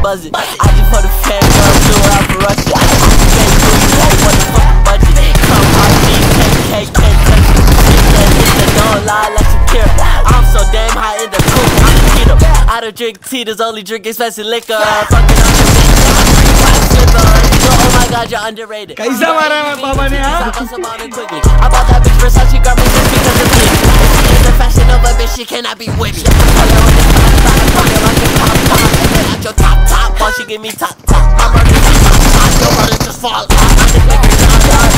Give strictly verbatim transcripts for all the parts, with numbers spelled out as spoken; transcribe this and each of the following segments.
buzz it. I just put a fan girl do it out for Russia. I can't do it, like what the fuck budget. Come out me, ten K, can't touch it. Can't hit the don't lie like Shakira. I'm so damn high in the coop, I'm a keto. I don't drink tea, there's only drink expensive liquor. Fucking on the bitch, I'm a free white slipper. Oh my god, you're underrated. कैसा मारा है पापा ने यार? I bought that bitch Versace garment just because of me. She is the fashion of a bitch, she cannot be with me. At your top top, while she give me top top. I'm running to top top, your brother just fall off. I'm just making sure I'm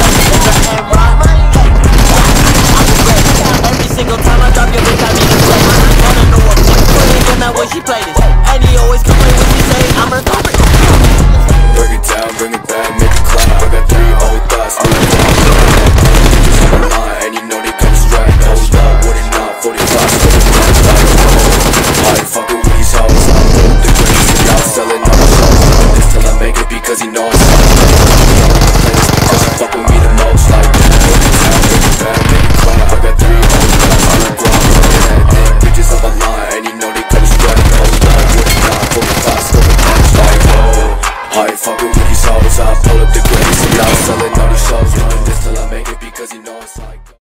every single time I drop your bitch, I need to play. Wanna know what fuck for nigga, now when she play this. And he always complain when she say I'm her favorite. Bring it down, bring it back, make it clap. I got three old thoughts, I'm like, bitches on the line, and you know they come straight. Hold up, what it not, forty-five, I ain't fucking with these hoes. I'm doing the greatest, and y'all selling all the shows. This till I make it because he knows I'm because you fuck with me the most. Like, bring it down, bring it back, make it clap. I got three old thoughts, I'm like, that bitches on the line, and you know they come straight. Hold up, what it not, forty-five, still the punch. Like, oh, I ain't fucking with these hoes. I pull up the greatest, and y'all